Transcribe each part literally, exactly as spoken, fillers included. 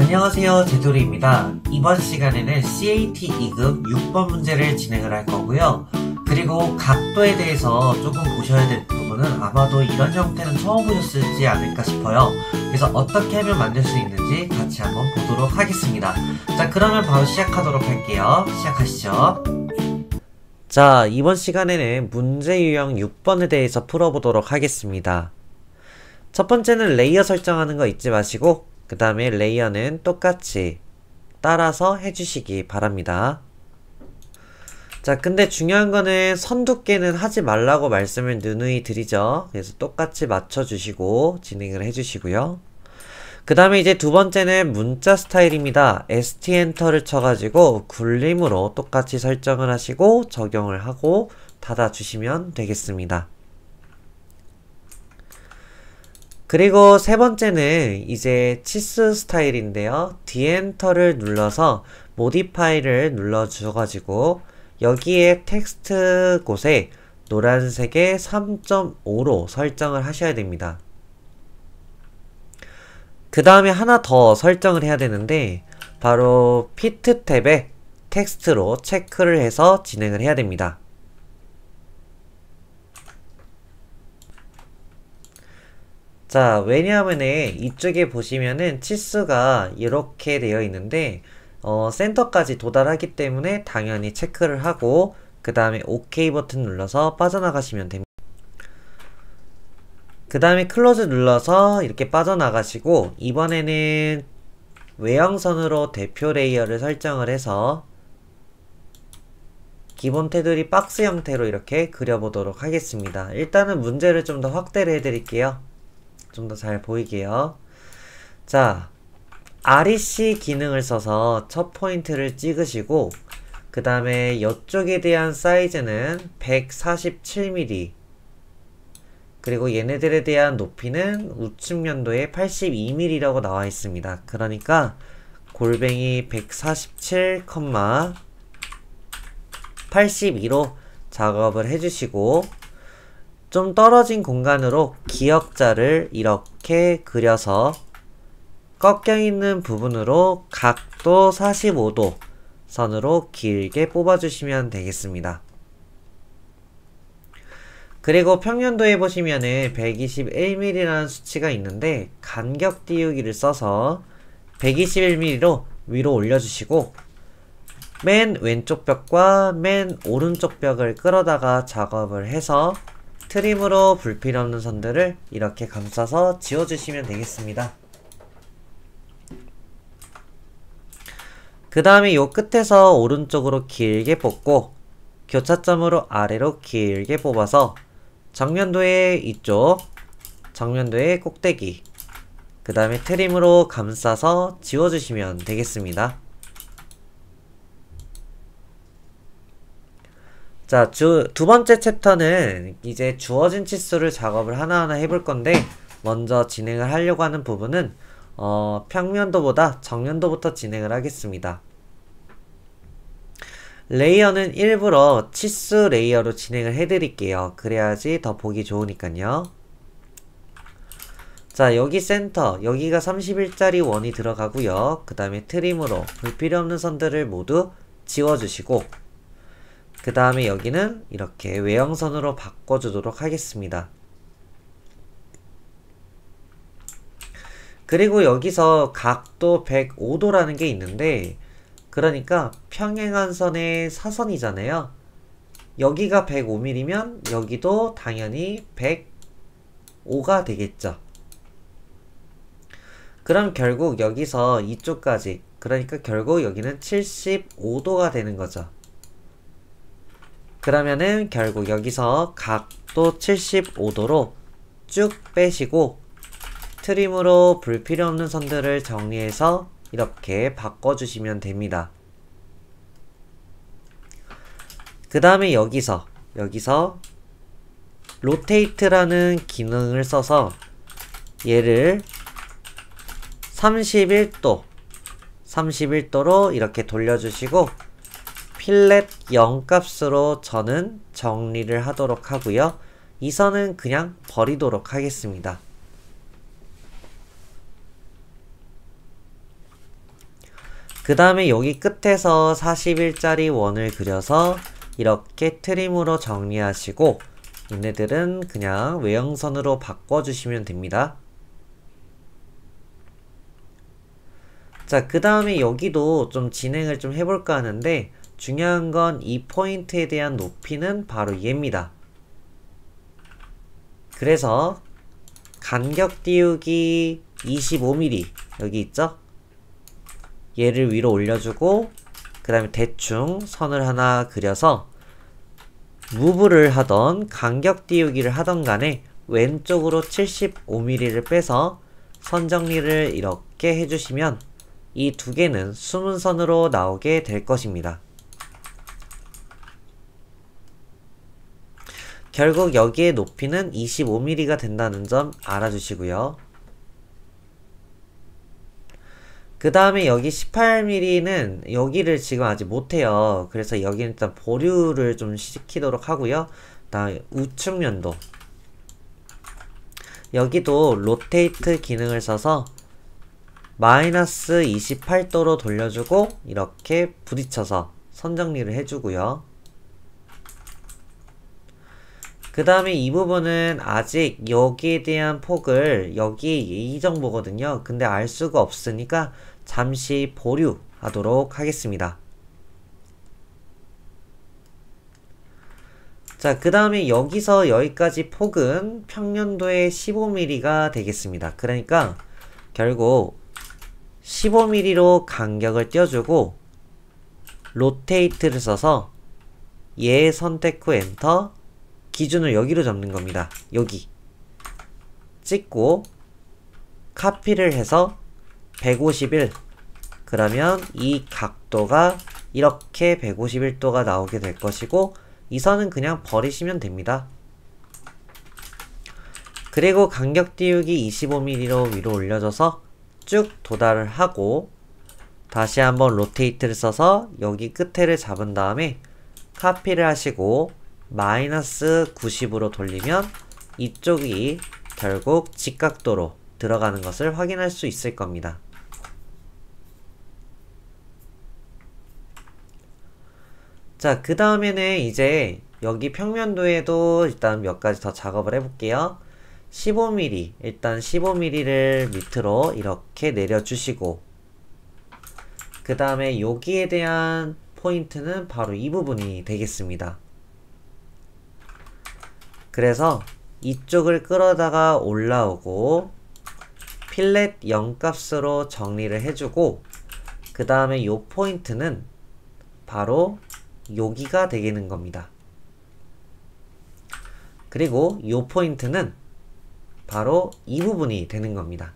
안녕하세요, 제돌이입니다. 이번 시간에는 씨에이티 이 급 육 번 문제를 진행을 할 거고요. 그리고 각도에 대해서 조금 보셔야 될 부분은 아마도 이런 형태는 처음 보셨을지 않을까 싶어요. 그래서 어떻게 하면 만들 수 있는지 같이 한번 보도록 하겠습니다. 자, 그러면 바로 시작하도록 할게요. 시작하시죠. 자, 이번 시간에는 문제 유형 육 번에 대해서 풀어보도록 하겠습니다. 첫 번째는 레이어 설정하는 거 잊지 마시고 그 다음에 레이어는 똑같이 따라서 해주시기 바랍니다. 자, 근데 중요한 거는 선 두께는 하지 말라고 말씀을 누누이 드리죠. 그래서 똑같이 맞춰주시고 진행을 해주시고요. 그 다음에 이제 두 번째는 문자 스타일입니다. 에스티 엔터를 쳐가지고 굴림으로 똑같이 설정을 하시고 적용을 하고 닫아주시면 되겠습니다. 그리고 세 번째는 이제 치수 스타일인데요. 디엔터를 눌러서 모디파이를 눌러주셔가지고 여기에 텍스트 곳에 노란색의 삼 점 오로 설정을 하셔야 됩니다. 그 다음에 하나 더 설정을 해야 되는데 바로 피트 탭에 텍스트로 체크를 해서 진행을 해야 됩니다. 자, 왜냐하면은 이쪽에 보시면은 치수가 이렇게 되어 있는데 어, 센터까지 도달하기 때문에 당연히 체크를 하고 그 다음에 오케이 버튼 눌러서 빠져나가시면 됩니다. 그 다음에 클로즈 눌러서 이렇게 빠져나가시고 이번에는 외형선으로 대표 레이어를 설정을 해서 기본 테두리 박스 형태로 이렇게 그려보도록 하겠습니다. 일단은 문제를 좀 더 확대를 해드릴게요. 좀 더 잘 보이게요. 자, 알이씨 기능을 써서 첫 포인트를 찍으시고 그 다음에 이쪽에 대한 사이즈는 백사십칠 밀리미터 그리고 얘네들에 대한 높이는 우측 면도에 팔십이 밀리미터라고 나와 있습니다. 그러니까 골뱅이 백사십칠, 팔십이로 작업을 해주시고 좀 떨어진 공간으로 기역자를 이렇게 그려서 꺾여있는 부분으로 각도 사십오 도 선으로 길게 뽑아주시면 되겠습니다. 그리고 평면도에 보시면은 백이십일 밀리미터라는 수치가 있는데 간격 띄우기를 써서 백이십일 밀리미터로 위로 올려주시고 맨 왼쪽 벽과 맨 오른쪽 벽을 끌어다가 작업을 해서 트림으로 불필요없는 선들을 이렇게 감싸서 지워주시면 되겠습니다. 그 다음에 요 끝에서 오른쪽으로 길게 뽑고 교차점으로 아래로 길게 뽑아서 정면도의 이쪽, 정면도의 꼭대기, 그 다음에 트림으로 감싸서 지워주시면 되겠습니다. 자, 주, 두 번째 챕터는 이제 주어진 치수를 작업을 하나하나 해볼 건데 먼저 진행을 하려고 하는 부분은 어, 평면도보다 정면도부터 진행을 하겠습니다. 레이어는 일부러 치수 레이어로 진행을 해드릴게요. 그래야지 더 보기 좋으니까요. 자, 여기 센터, 여기가 삼십 일짜리 원이 들어가고요. 그 다음에 트림으로 불필요없는 선들을 모두 지워주시고 그 다음에 여기는 이렇게 외형선으로 바꿔주도록 하겠습니다. 그리고 여기서 각도 백오 도라는 게 있는데 그러니까 평행한 선의 사선이잖아요. 여기가 백오 밀리미터면 여기도 당연히 백오가 되겠죠. 그럼 결국 여기서 이쪽까지 그러니까 결국 여기는 칠십오 도가 되는 거죠. 그러면은 결국 여기서 각도 칠십오 도로 쭉 빼시고 트림으로 불필요없는 선들을 정리해서 이렇게 바꿔주시면 됩니다. 그 다음에 여기서 여기서 로테이트라는 기능을 써서 얘를 삼십일 도 삼십일 도로 이렇게 돌려주시고 필렛 영 값으로 저는 정리를 하도록 하고요. 이 선은 그냥 버리도록 하겠습니다. 그 다음에 여기 끝에서 사십 일짜리 원을 그려서 이렇게 트림으로 정리하시고 얘네들은 그냥 외형선으로 바꿔주시면 됩니다. 자, 그 다음에 여기도 좀 진행을 좀 해볼까 하는데 중요한 건 이 포인트에 대한 높이는 바로 얘입니다. 그래서 간격 띄우기 이십오 밀리미터 여기 있죠? 얘를 위로 올려주고 그 다음에 대충 선을 하나 그려서 무브를 하던 간격 띄우기를 하던 간에 왼쪽으로 칠십오 밀리미터를 빼서 선 정리를 이렇게 해주시면 이 두 개는 숨은 선으로 나오게 될 것입니다. 결국 여기의 높이는 이십오 밀리미터가 된다는 점 알아주시고요. 그 다음에 여기 십팔 밀리미터는 여기를 지금 아직 못해요. 그래서 여기는 일단 보류를 좀 시키도록 하고요. 다음에 우측면도 여기도 로테이트 기능을 써서 마이너스 이십팔 도로 돌려주고 이렇게 부딪혀서 선 정리를 해주고요. 그 다음에 이 부분은 아직 여기에 대한 폭을 여기 이 정도거든요. 근데 알 수가 없으니까 잠시 보류하도록 하겠습니다. 자, 그 다음에 여기서 여기까지 폭은 평면도의 십오 밀리미터가 되겠습니다. 그러니까 결국 십오 밀리미터로 간격을 띄워주고 로테이트를 써서 얘 선택 후 엔터 기준을 여기로 잡는 겁니다. 여기 찍고 카피를 해서 백오십일 그러면 이 각도가 이렇게 백오십일 도가 나오게 될 것이고 이 선은 그냥 버리시면 됩니다. 그리고 간격 띄우기 이십오 밀리미터로 위로 올려줘서 쭉 도달을 하고 다시 한번 로테이트를 써서 여기 끝에를 잡은 다음에 카피를 하시고 마이너스 구십으로 돌리면 이쪽이 결국 직각도로 들어가는 것을 확인할 수 있을 겁니다. 자, 그 다음에는 이제 여기 평면도에도 일단 몇 가지 더 작업을 해볼게요. 십오 밀리미터, 일단 십오 밀리미터를 밑으로 이렇게 내려주시고 그 다음에 여기에 대한 포인트는 바로 이 부분이 되겠습니다. 그래서 이쪽을 끌어다가 올라오고 필렛 영 값으로 정리를 해주고 그 다음에 요 포인트는 바로 여기가 되는 겁니다. 그리고 요 포인트는 바로 이 부분이 되는 겁니다.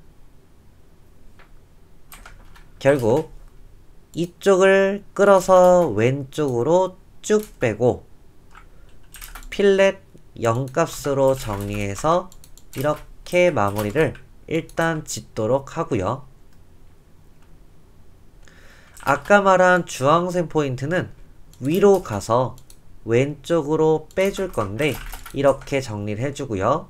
결국 이쪽을 끌어서 왼쪽으로 쭉 빼고 필렛 영 값으로 정리해서 이렇게 마무리를 일단 짓도록 하고요. 아까 말한 주황색 포인트는 위로 가서 왼쪽으로 빼줄 건데 이렇게 정리를 해주고요.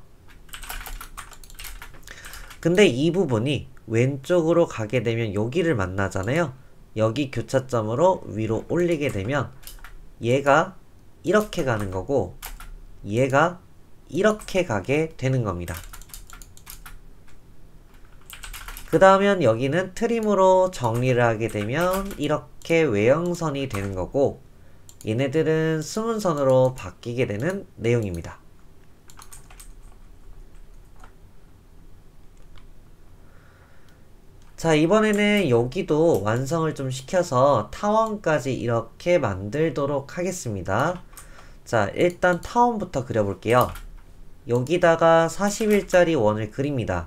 근데 이 부분이 왼쪽으로 가게 되면 여기를 만나잖아요. 여기 교차점으로 위로 올리게 되면 얘가 이렇게 가는 거고 얘가 이렇게 가게 되는 겁니다. 그 다음엔 여기는 트림으로 정리를 하게 되면 이렇게 외형선이 되는 거고 얘네들은 숨은 선으로 바뀌게 되는 내용입니다. 자, 이번에는 여기도 완성을 좀 시켜서 타원까지 이렇게 만들도록 하겠습니다. 자, 일단 타원부터 그려볼게요. 여기다가 사십 일짜리 원을 그립니다.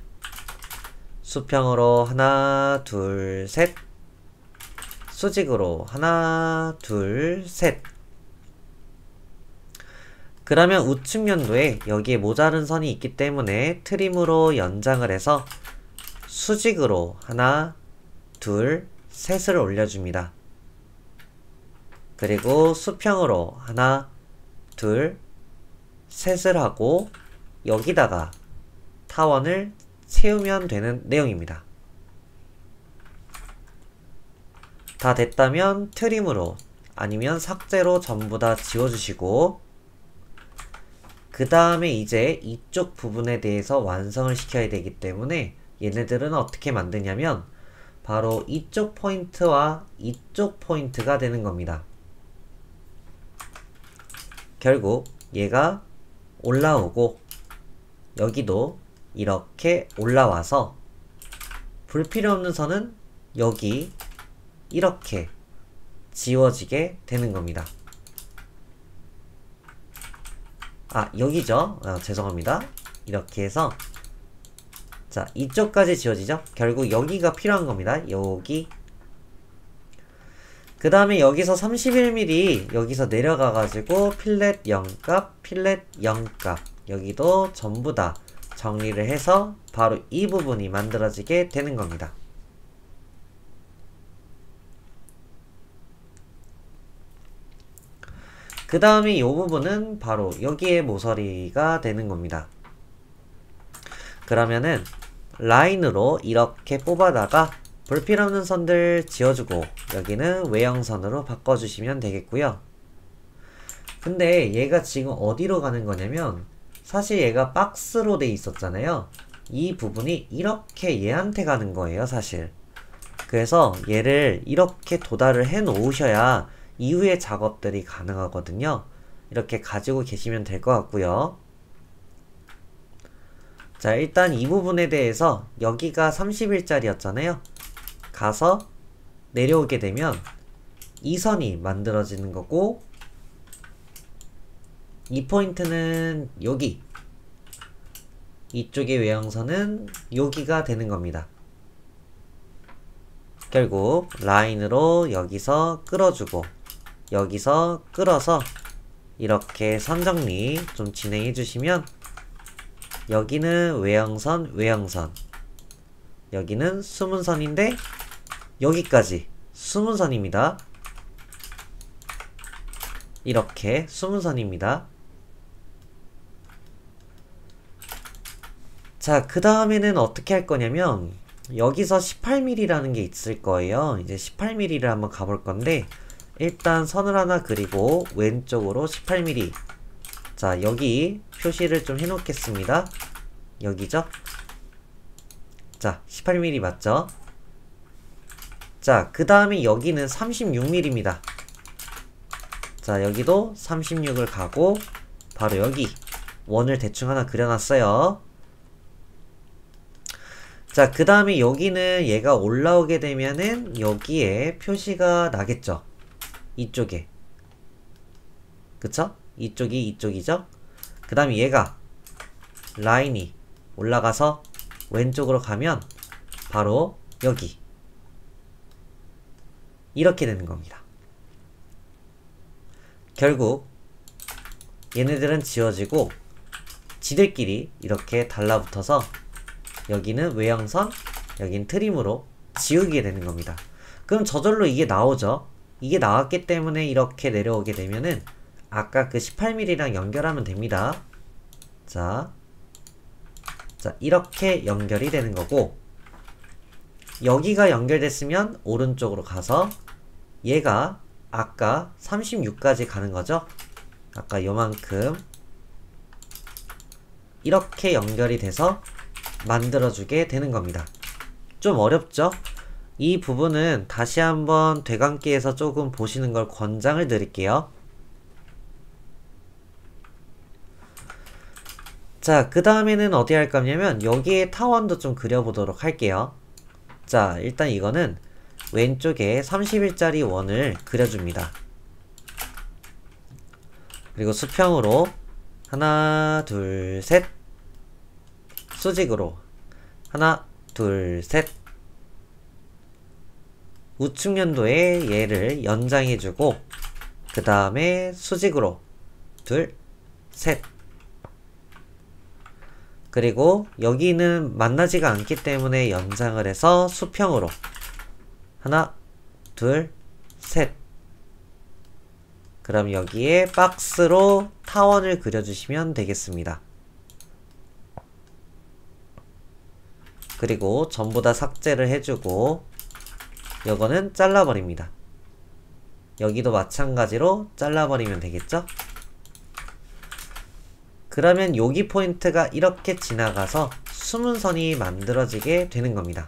수평으로 하나, 둘, 셋. 수직으로 하나, 둘, 셋. 그러면 우측면도에 여기에 모자른 선이 있기 때문에 트림으로 연장을 해서 수직으로 하나, 둘, 셋을 올려줍니다. 그리고 수평으로 하나, 둘, 셋을 하고 여기다가 타원을 채우면 되는 내용입니다. 다 됐다면 트림으로 아니면 삭제로 전부 다 지워주시고, 그 다음에 이제 이쪽 부분에 대해서 완성을 시켜야 되기 때문에 얘네들은 어떻게 만드냐면 바로 이쪽 포인트와 이쪽 포인트가 되는 겁니다. 결국 얘가 올라오고 여기도 이렇게 올라와서 불필요 없는 선은 여기 이렇게 지워지게 되는 겁니다. 아, 여기죠. 아, 죄송합니다. 이렇게 해서 자, 이쪽까지 지워지죠. 결국 여기가 필요한 겁니다. 여기. 그 다음에 여기서 삼십일 밀리미터 여기서 내려가가지고 필렛 영 값, 필렛 영 값 여기도 전부 다 정리를 해서 바로 이 부분이 만들어지게 되는 겁니다. 그 다음에 이 부분은 바로 여기에 모서리가 되는 겁니다. 그러면은 라인으로 이렇게 뽑아다가 불필요 없는 선들 지워주고 여기는 외형선으로 바꿔주시면 되겠고요. 근데 얘가 지금 어디로 가는 거냐면 사실 얘가 박스로 돼 있었잖아요. 이 부분이 이렇게 얘한테 가는 거예요, 사실. 그래서 얘를 이렇게 도달을 해 놓으셔야 이후의 작업들이 가능하거든요. 이렇게 가지고 계시면 될 것 같고요. 자, 일단 이 부분에 대해서 여기가 삼십 일짜리였잖아요. 가서 내려오게 되면 이 선이 만들어지는 거고 이 포인트는 여기, 이쪽의 외형선은 여기가 되는 겁니다. 결국 라인으로 여기서 끌어주고 여기서 끌어서 이렇게 선정리 좀 진행해 주시면 여기는 외형선, 외형선, 여기는 숨은 선인데 여기까지 숨은 선입니다. 이렇게 숨은 선입니다. 자, 그 다음에는 어떻게 할 거냐면 여기서 십팔 밀리미터라는 게 있을 거예요. 이제 십팔 밀리미터를 한번 가볼 건데 일단 선을 하나 그리고 왼쪽으로 십팔 밀리미터. 자, 여기 표시를 좀 해놓겠습니다. 여기죠? 자, 십팔 밀리미터 맞죠? 자, 그 다음에 여기는 삼십육 밀리미터입니다. 자, 여기도 삼십육을 가고 바로 여기 원을 대충 하나 그려놨어요. 자, 그 다음에 여기는 얘가 올라오게 되면은 여기에 표시가 나겠죠. 이쪽에. 그쵸? 이쪽이 이쪽이죠? 그 다음에 얘가 라인이 올라가서 왼쪽으로 가면 바로 여기 이렇게 되는 겁니다. 결국 얘네들은 지워지고 지들끼리 이렇게 달라붙어서 여기는 외형선, 여긴 트림으로 지우게 되는 겁니다. 그럼 저절로 이게 나오죠. 이게 나왔기 때문에 이렇게 내려오게 되면은 아까 그 십팔 밀리미터랑 연결하면 됩니다. 자, 자 이렇게 연결이 되는 거고 여기가 연결됐으면 오른쪽으로 가서 얘가 아까 삼십육까지 가는 거죠. 아까 요만큼 이렇게 연결이 돼서 만들어주게 되는 겁니다. 좀 어렵죠? 이 부분은 다시 한번 되감기해서 조금 보시는 걸 권장을 드릴게요. 자, 그 다음에는 어디 할 거냐면 여기에 타원도 좀 그려보도록 할게요. 자, 일단 이거는 왼쪽에 삼십 일짜리 원을 그려줍니다. 그리고 수평으로 하나, 둘, 셋, 수직으로 하나, 둘, 셋, 우측 연도에 얘를 연장해주고 그 다음에 수직으로 둘, 셋, 그리고 여기는 만나지가 않기 때문에 연장을 해서 수평으로 하나, 둘, 셋. 그럼 여기에 박스로 타원을 그려주시면 되겠습니다. 그리고 전부 다 삭제를 해주고 요거는 잘라버립니다. 여기도 마찬가지로 잘라버리면 되겠죠? 그러면 여기 포인트가 이렇게 지나가서 숨은 선이 만들어지게 되는 겁니다.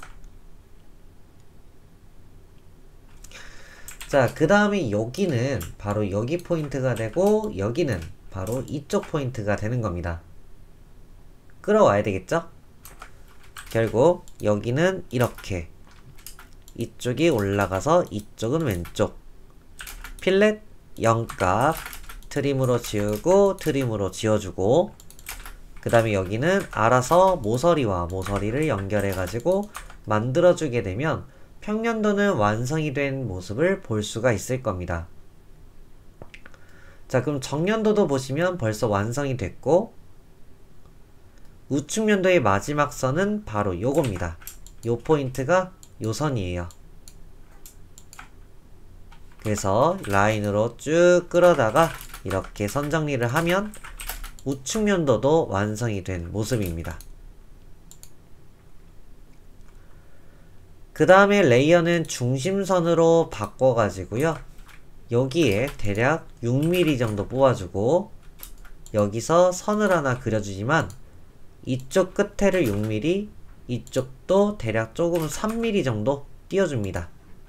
자, 그 다음에 여기는 바로 여기 포인트가 되고 여기는 바로 이쪽 포인트가 되는 겁니다. 끌어와야 되겠죠? 결국 여기는 이렇게, 이쪽이 올라가서 이쪽은 왼쪽, 필렛 영 값, 트림으로 지우고 트림으로 지워주고, 그 다음에 여기는 알아서 모서리와 모서리를 연결해 가지고 만들어주게 되면 평년도는 완성이 된 모습을 볼 수가 있을 겁니다. 자, 그럼 정년도도 보시면 벌써 완성이 됐고, 우측면도의 마지막 선은 바로 요겁니다. 요 포인트가 요 선이에요. 그래서 라인으로 쭉 끌어다가 이렇게 선 정리를 하면 우측면도도 완성이 된 모습입니다. 그 다음에 레이어는 중심선으로 바꿔가지고요. 여기에 대략 육 밀리미터 정도 뽑아주고, 여기서 선을 하나 그려주지만 이쪽 끝에를 육 밀리미터, 이쪽도 대략 조금 삼 밀리미터 정도 띄워줍니다.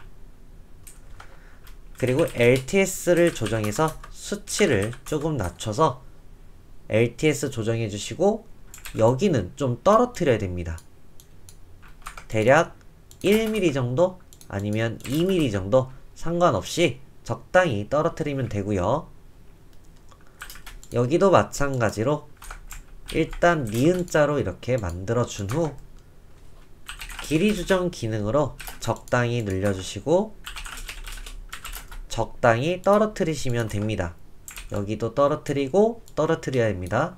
그리고 엘티에스를 조정해서 수치를 조금 낮춰서 엘티에스 조정해 주시고, 여기는 좀 떨어뜨려야 됩니다. 대략 일 밀리미터 정도 아니면 이 밀리미터 정도 상관없이 적당히 떨어뜨리면 되고요. 여기도 마찬가지로 일단 니은자로 이렇게 만들어 준 후 길이 조정 기능으로 적당히 늘려주시고 적당히 떨어뜨리시면 됩니다. 여기도 떨어뜨리고 떨어뜨려야 합니다.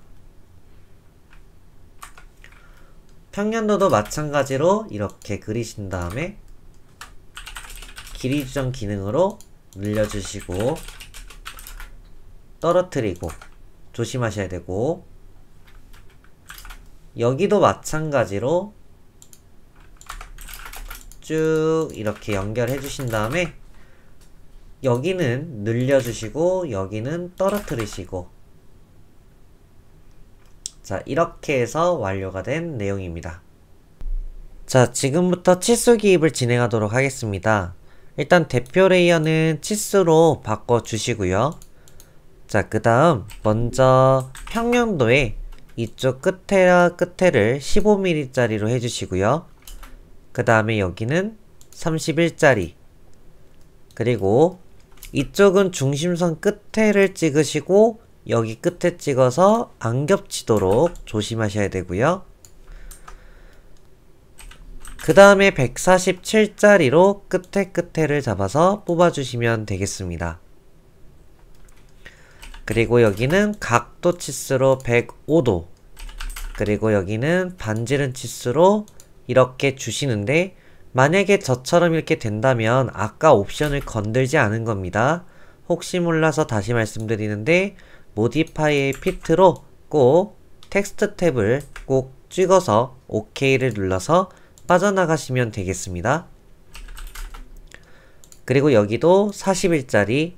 평년도도 마찬가지로 이렇게 그리신 다음에 길이 조정 기능으로 늘려주시고 떨어뜨리고 조심하셔야 되고, 여기도 마찬가지로 쭉 이렇게 연결해 주신 다음에 여기는 늘려주시고 여기는 떨어뜨리시고, 자, 이렇게 해서 완료가 된 내용입니다. 자, 지금부터 치수 기입을 진행하도록 하겠습니다. 일단 대표 레이어는 치수로 바꿔주시고요. 자, 그 다음 먼저 평년도에 이쪽 끝에와 끝에를 십오 밀리미터 짜리로 해주시고요. 그 다음에 여기는 삼십일 짜리, 그리고 이쪽은 중심선 끝에를 찍으시고 여기 끝에 찍어서 안 겹치도록 조심하셔야 되고요. 그 다음에 백사십칠 짜리로 끝에 끝에를 잡아서 뽑아주시면 되겠습니다. 그리고 여기는 각도 치수로 백오 도, 그리고 여기는 반지름 치수로 이렇게 주시는데, 만약에 저처럼 이렇게 된다면 아까 옵션을 건들지 않은 겁니다. 혹시 몰라서 다시 말씀드리는데 모디파이의 피트로 꼭 텍스트 탭을 꼭 찍어서 오케이를 눌러서 빠져나가시면 되겠습니다. 그리고 여기도 사십일 짜리,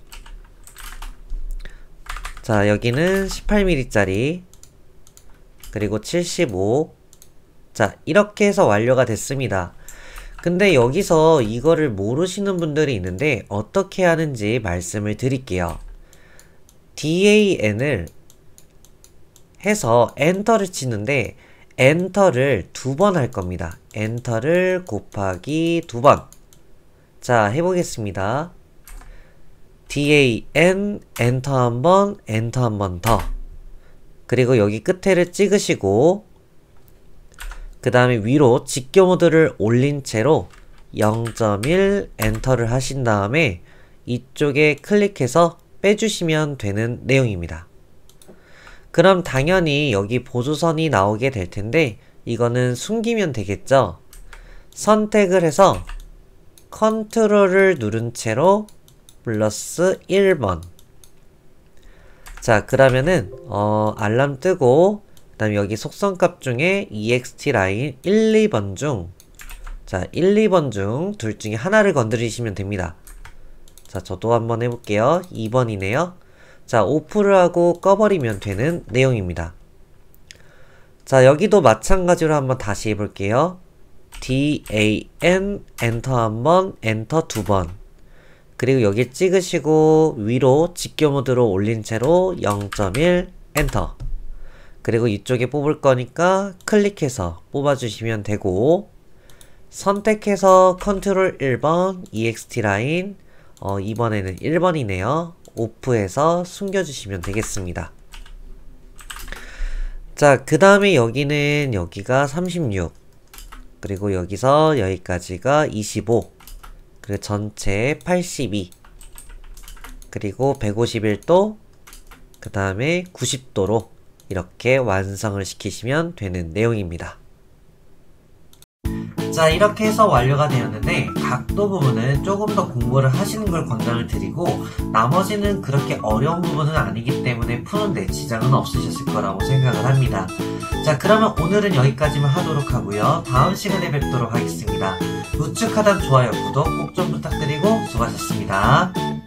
자, 여기는 십팔 밀리미터 짜리, 그리고 칠십오. 자, 이렇게 해서 완료가 됐습니다. 근데 여기서 이거를 모르시는 분들이 있는데 어떻게 하는지 말씀을 드릴게요. 닷을 해서 엔터를 치는데 엔터를 두 번 할 겁니다. 엔터를 곱하기 두 번. 자, 해보겠습니다. 단, 엔터 한 번, 엔터 한 번 더. 그리고 여기 끝에를 찍으시고 그 다음에 위로 직교 모드를 올린 채로 영 점 일 엔터를 하신 다음에 이쪽에 클릭해서 빼주시면 되는 내용입니다. 그럼 당연히 여기 보조선이 나오게 될 텐데 이거는 숨기면 되겠죠? 선택을 해서 컨트롤을 누른 채로 플러스 일 번. 자, 그러면은 어, 알람 뜨고 그 다음에 여기 속성값 중에 이엑스티 라인 일, 이 번 중 자, 일, 이 번 중 둘 중에 하나를 건드리시면 됩니다. 자, 저도 한번 해볼게요. 이 번이네요. 자, 오프를 하고 꺼버리면 되는 내용입니다. 자, 여기도 마찬가지로 한번 다시 해볼게요. 디, 에이, 엔, 엔터 한번, 엔터 두 번. 그리고 여기 찍으시고 위로 직교 모드로 올린 채로 영 점 일, 엔터. 그리고 이쪽에 뽑을 거니까 클릭해서 뽑아주시면 되고, 선택해서 컨트롤 일 번, 이엑스티 라인, 어, 이번에는 일 번이네요. 오프해서 숨겨주시면 되겠습니다. 자, 그 다음에 여기는 여기가 삼십육, 그리고 여기서 여기까지가 이십오, 그리고 전체 팔십이, 그리고 백오십일 도, 그 다음에 구십 도로 이렇게 완성을 시키시면 되는 내용입니다. 자, 이렇게 해서 완료가 되었는데 각도 부분은 조금 더 공부를 하시는 걸 권장을 드리고, 나머지는 그렇게 어려운 부분은 아니기 때문에 푸는데 지장은 없으셨을 거라고 생각을 합니다. 자, 그러면 오늘은 여기까지만 하도록 하고요. 다음 시간에 뵙도록 하겠습니다. 우측 하단 좋아요, 구독 꼭 좀 부탁드리고 수고하셨습니다.